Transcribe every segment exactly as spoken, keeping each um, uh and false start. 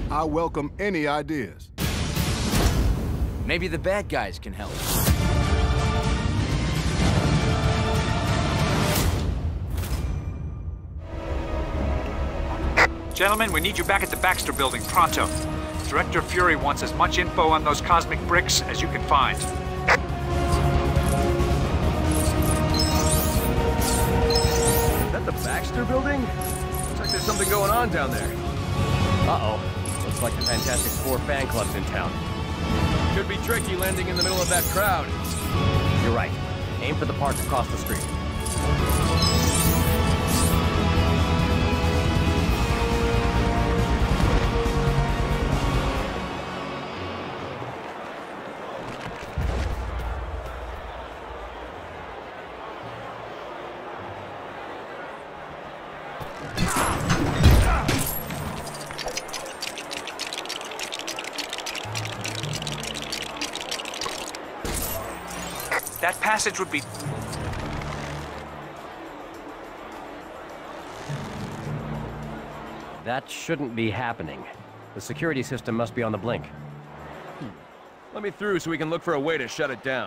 I welcome any ideas. Maybe the bad guys can help. Gentlemen, we need you back at the Baxter Building, pronto. Director Fury wants as much info on those cosmic bricks as you can find. Is that the Baxter Building? Looks like there's something going on down there. Uh-oh. Looks like the Fantastic Four fan club's in town. Could be tricky landing in the middle of that crowd. You're right. Aim for the park across the street. That passage would be... That shouldn't be happening. The security system must be on the blink. Let me through so we can look for a way to shut it down.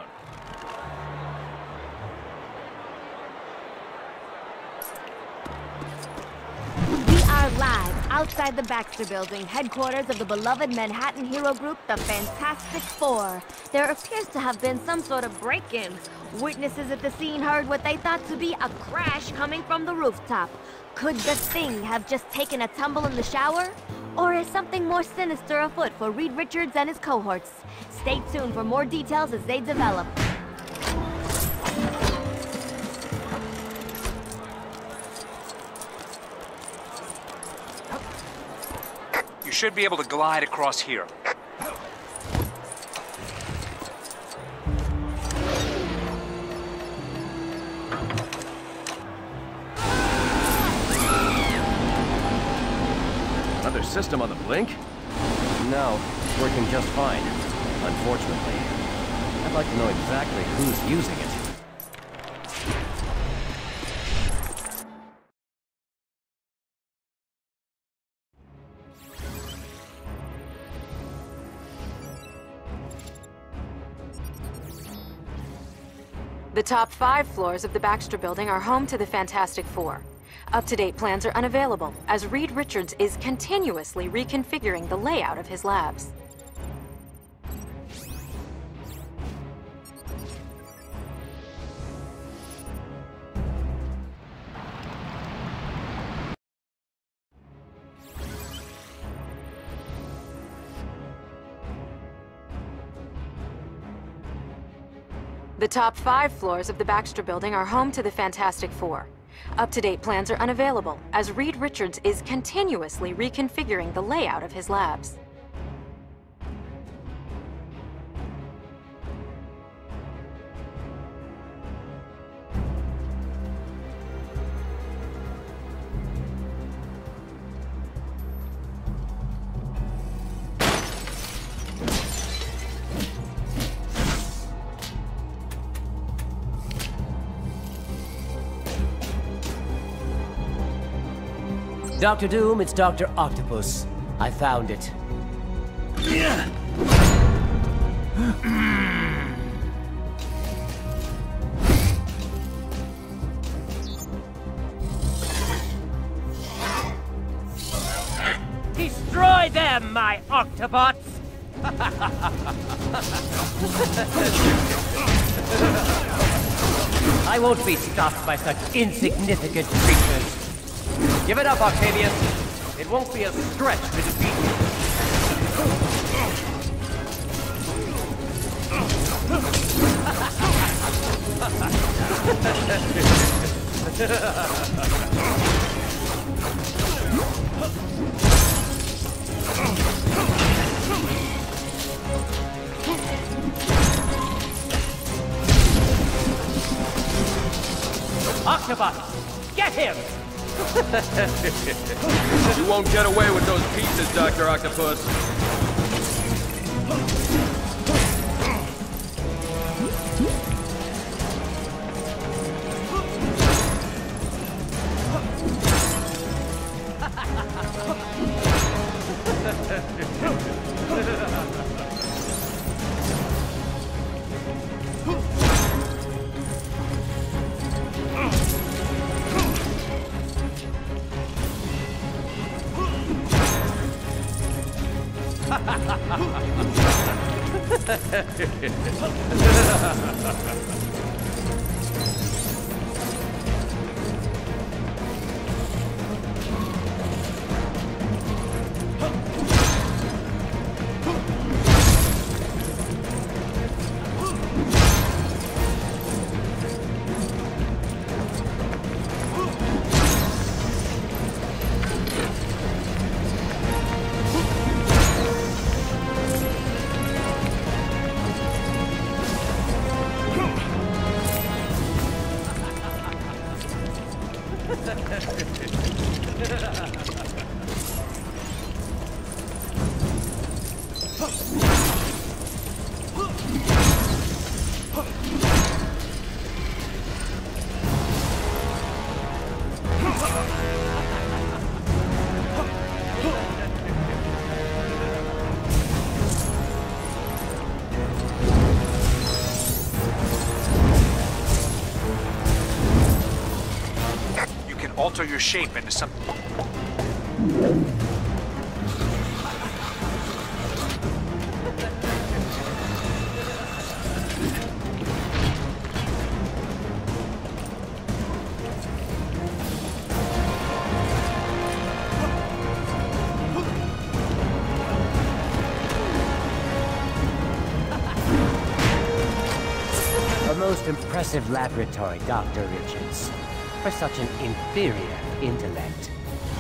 We are live outside the Baxter Building, headquarters of the beloved Manhattan hero group, the Fantastic Four. There appears to have been some sort of break-in. Witnesses at the scene heard what they thought to be a crash coming from the rooftop. Could the Thing have just taken a tumble in the shower? Or is something more sinister afoot for Reed Richards and his cohorts? Stay tuned for more details as they develop. You should be able to glide across here. Another system on the blink? No, it's working just fine. Unfortunately. I'd like to know exactly who's using it. The top five floors of the Baxter Building are home to the Fantastic Four. Up-to-date plans are unavailable, as Reed Richards is continuously reconfiguring the layout of his labs. The top five floors of the Baxter Building are home to the Fantastic Four. Up-to-date plans are unavailable, as Reed Richards is continuously reconfiguring the layout of his labs. Doctor Doom, it's Doctor Octopus. I found it. Destroy them, my Octobots! I won't be stopped by such insignificant creatures. Give it up, Octavius! It won't be a stretch to defeat you. Octobot, get him! You won't get away with those pieces, Doctor Octopus. Alter your shape into some... A most impressive laboratory, Doctor Richards. For such an inferior intellect.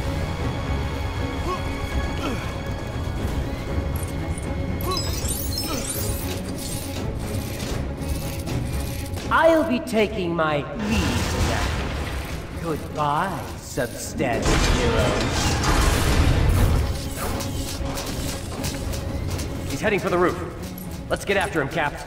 I'll be taking my leave now. Goodbye, substandard heroes. He's heading for the roof. Let's get after him, Cap.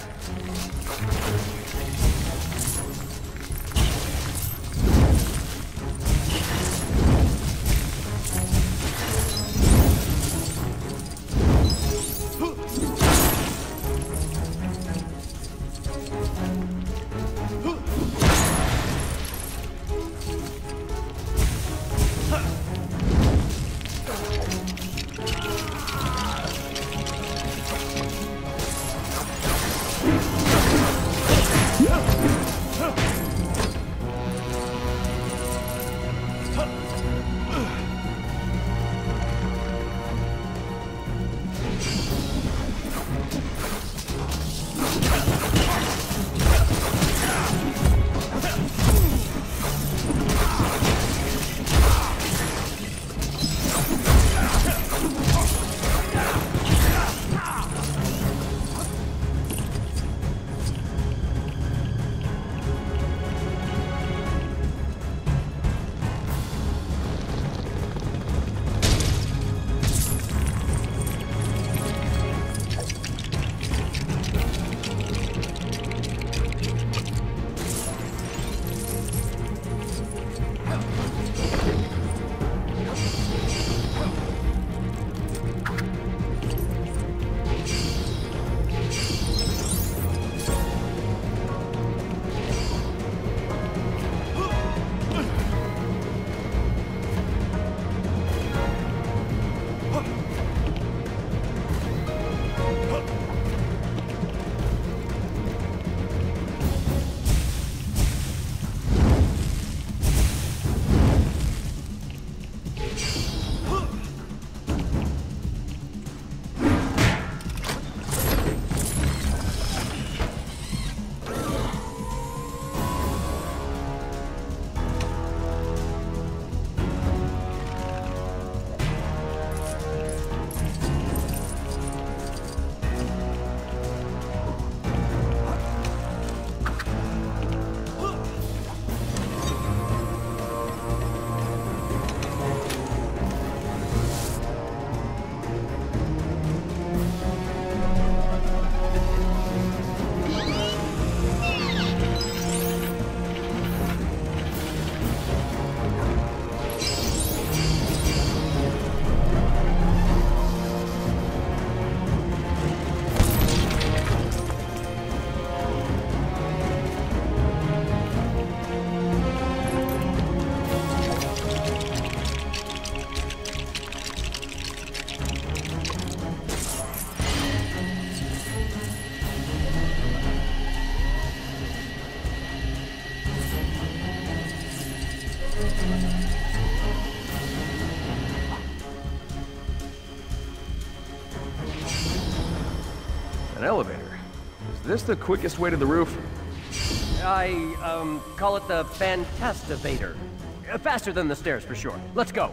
An elevator. Is this the quickest way to the roof? I, um, call it the Fantastivator. Uh, Faster than the stairs, for sure. Let's go.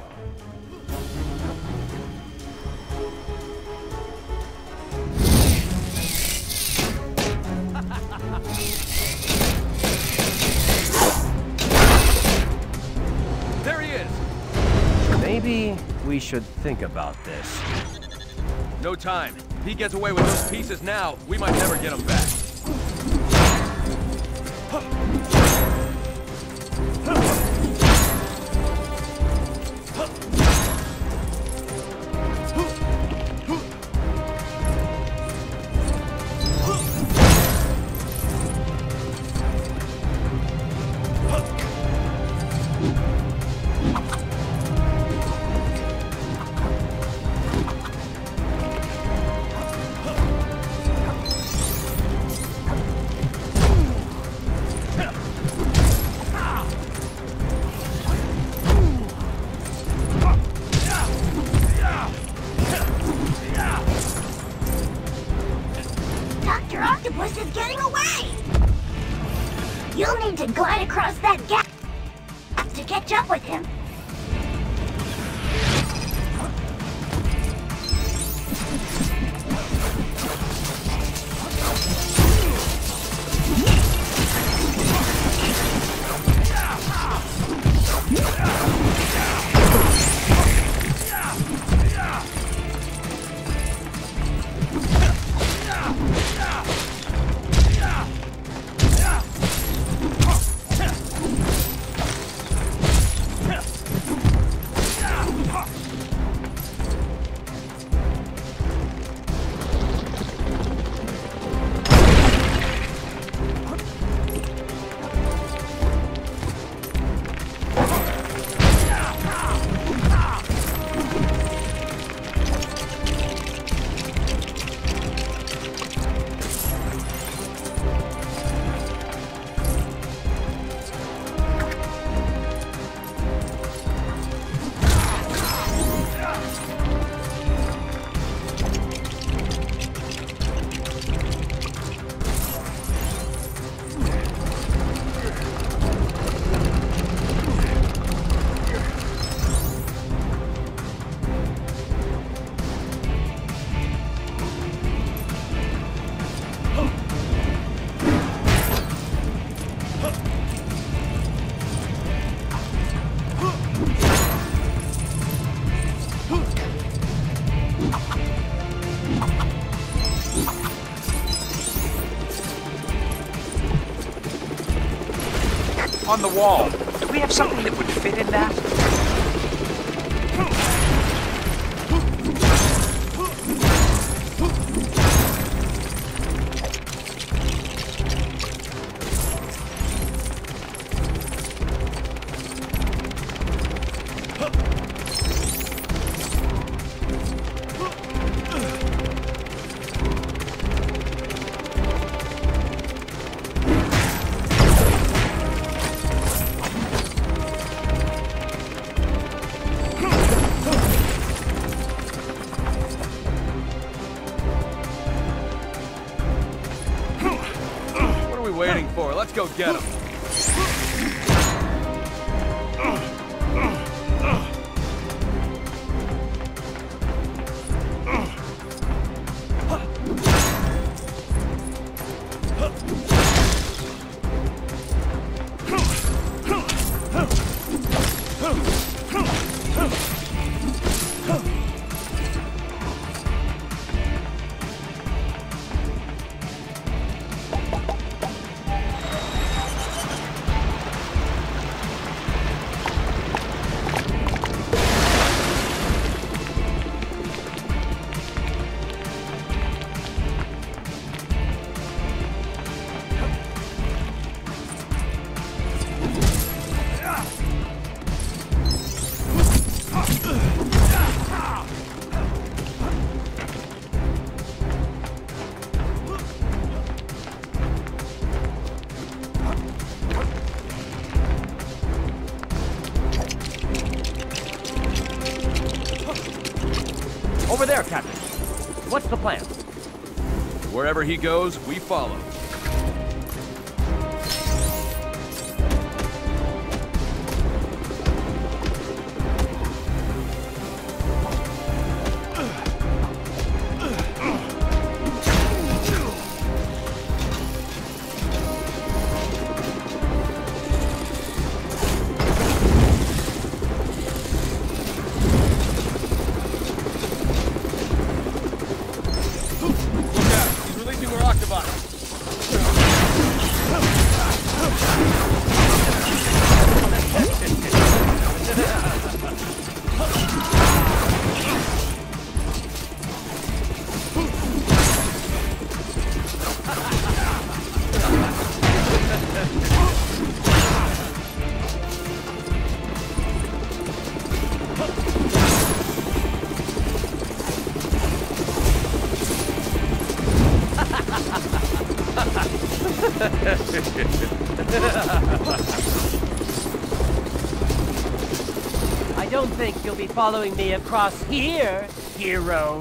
There he is! Maybe we should think about this. No time. If he gets away with those pieces now, we might never get him back. Doctor Octopus is getting away! You'll need to glide across that gap to catch up with him. On the wall. Do we have something that would fit in that? Waiting for? Let's go get him. Over there, Captain. What's the plan? Wherever he goes, we follow. I don't think you'll be following me across here, heroes.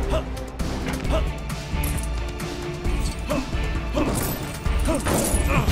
Huh.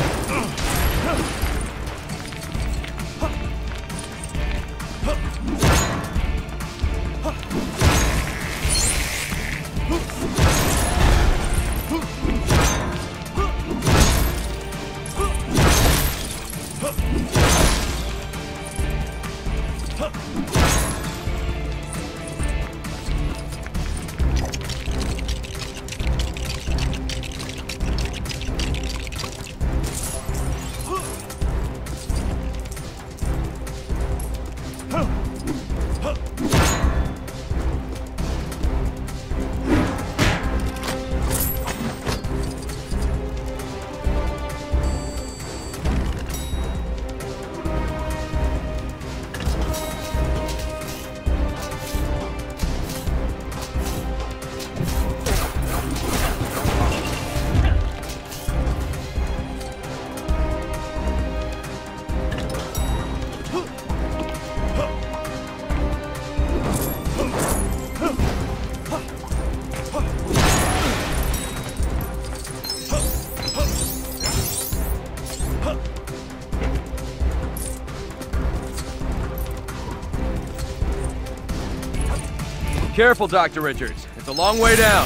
careful, Doctor Richards. It's a long way down.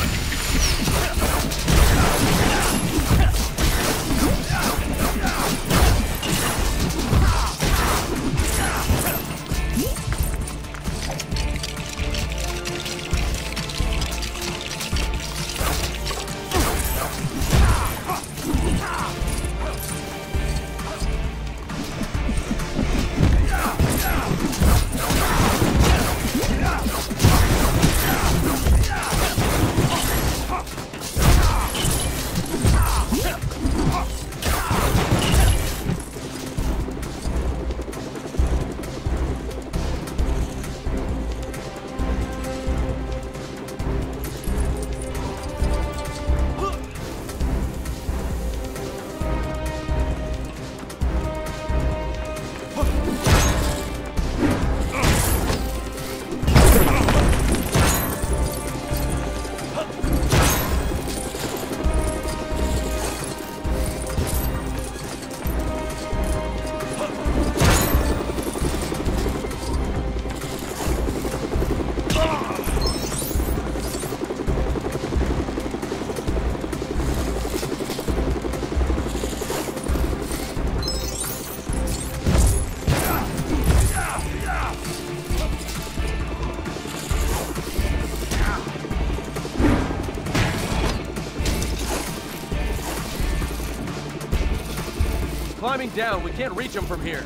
Climbing down, we can't reach him from here.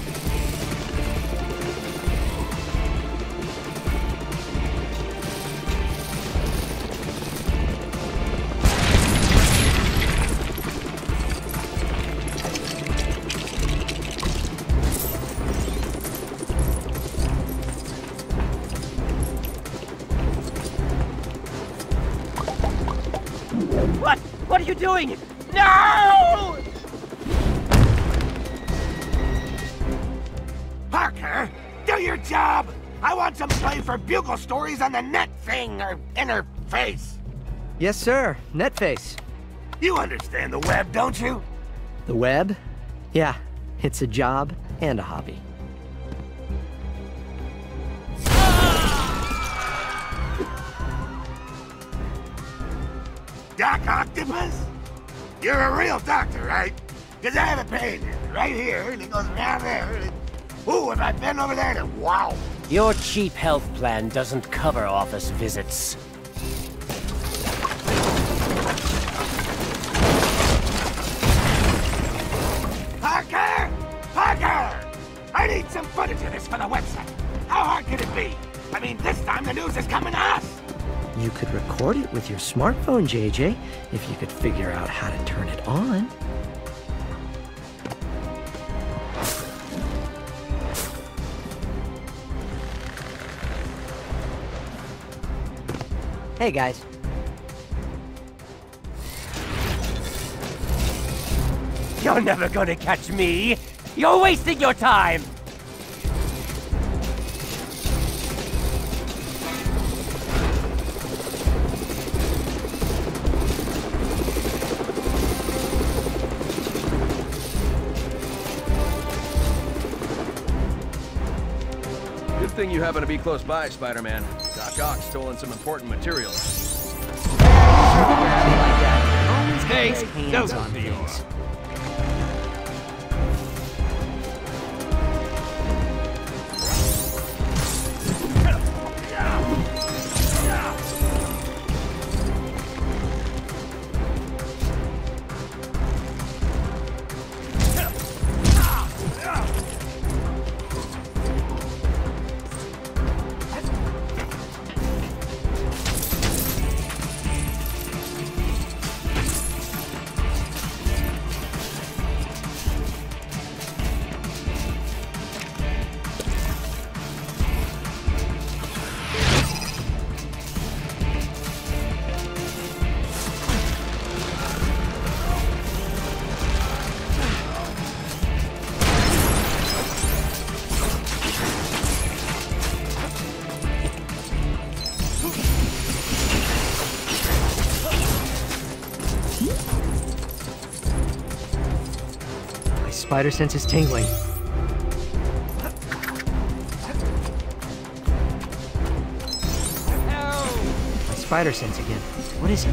What? What are you doing? No! Parker, do your job! I want some play for Bugle Stories on the net thing, or interface. Yes, sir. Netface. You understand the web, don't you? The web? Yeah, it's a job and a hobby. Doc Octopus? You're a real doctor, right? Because I have a pain right here, and it goes around there. And... Ooh, if I bend over there, then wow! Your cheap health plan doesn't cover office visits. Parker! Parker! I need some footage of this for the website. How hard could it be? I mean, this time the news is coming to us! You could record it with your smartphone, J J, if you could figure out how to turn it on. Hey, guys. You're never gonna catch me! You're wasting your time! Good thing you happen to be close by, Spider-Man. Doc Ock stolen some important materials. Hey, hands on things. Spider sense is tingling. spider sense again. What is it?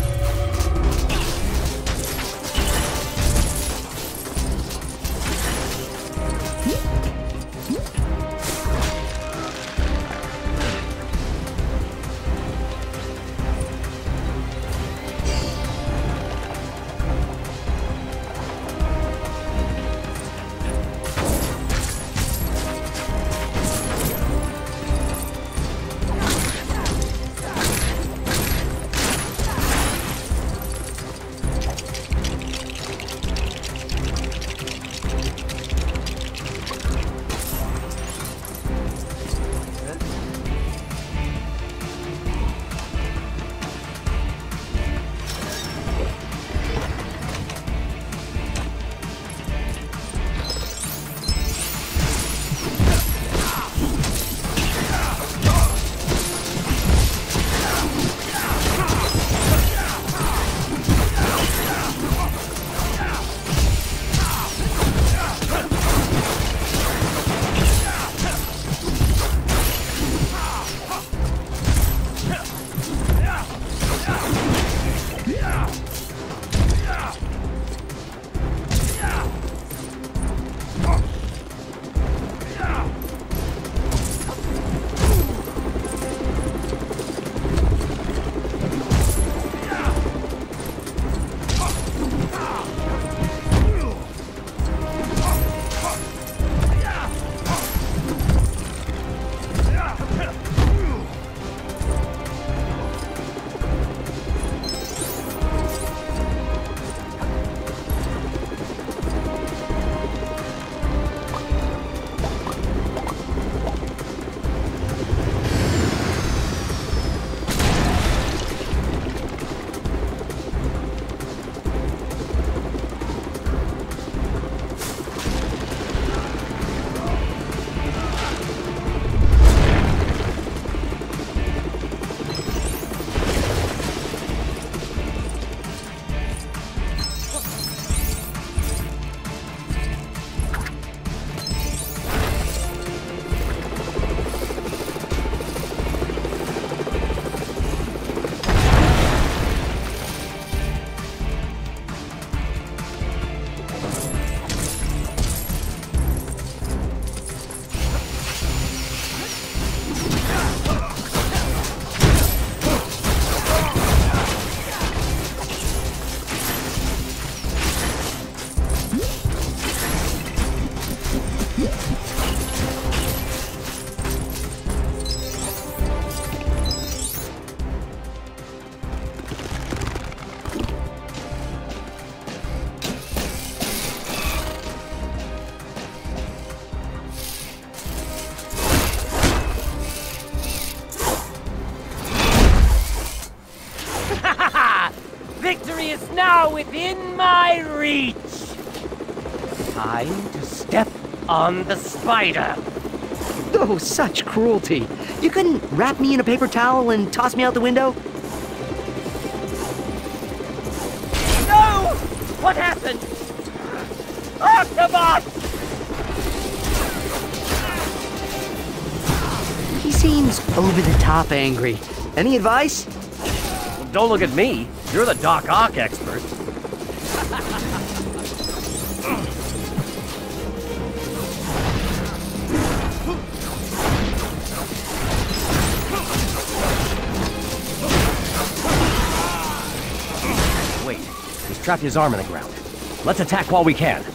Victory is now within my reach! Time to step on the spider! Oh, such cruelty. You couldn't wrap me in a paper towel and toss me out the window? No! What happened? Octobot! He seems over-the-top angry. Any advice? Well, don't look at me. You're the Doc Ock expert. Wait, he's trapped his arm in the ground. Let's attack while we can.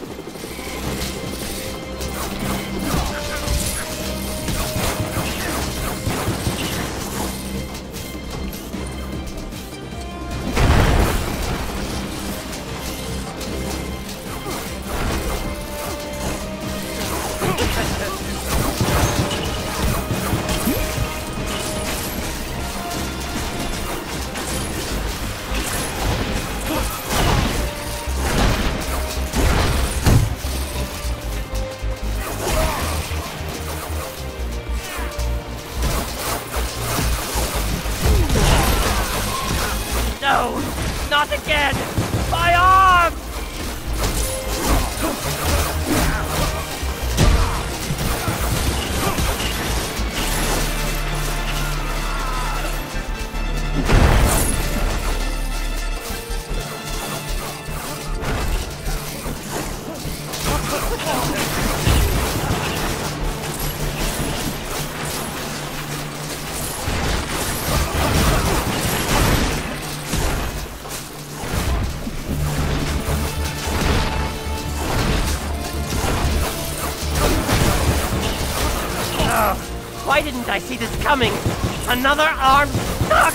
Why didn't I see this coming? Another arm stuck!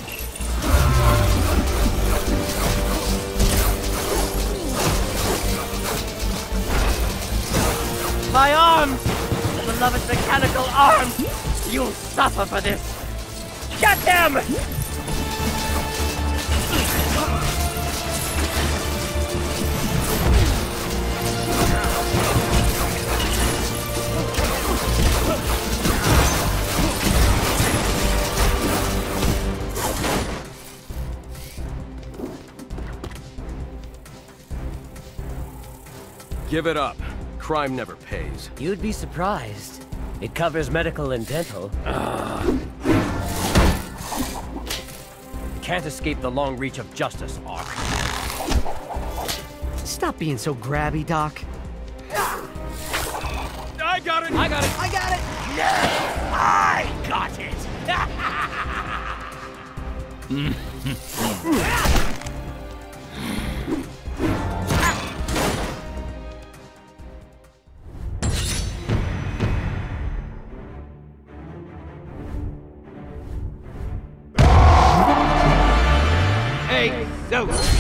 My arms! Beloved mechanical arms! You'll suffer for this! Get them! Give it up. Crime never pays. You'd be surprised. It covers medical and dental. Can't escape the long reach of justice, Ark. Stop being so grabby, Doc. I got it! I got it! I got it! Yeah! I got it! Hey, no!